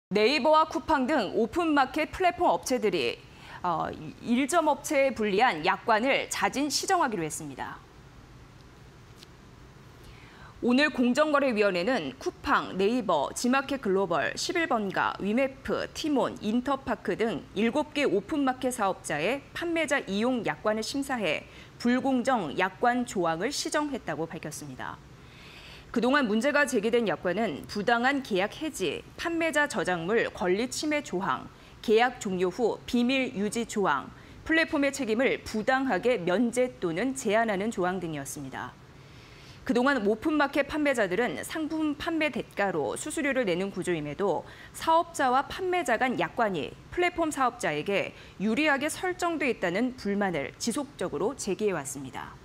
네이버와 쿠팡 등 오픈마켓 플랫폼 업체들이 일점업체에 불리한 약관을 자진 시정하기로 했습니다. 오늘 공정거래위원회는 쿠팡, 네이버, 지마켓 글로벌, 11번가, 위메프, 티몬, 인터파크 등 7개 오픈마켓 사업자의 판매자 이용 약관을 심사해 불공정 약관 조항을 시정했다고 밝혔습니다. 그동안 문제가 제기된 약관은 부당한 계약 해지, 판매자 저작물 권리 침해 조항, 계약 종료 후 비밀 유지 조항, 플랫폼의 책임을 부당하게 면제 또는 제한하는 조항 등이었습니다. 그동안 오픈마켓 판매자들은 상품 판매 대가로 수수료를 내는 구조임에도 사업자와 판매자 간 약관이 플랫폼 사업자에게 유리하게 설정돼 있다는 불만을 지속적으로 제기해왔습니다.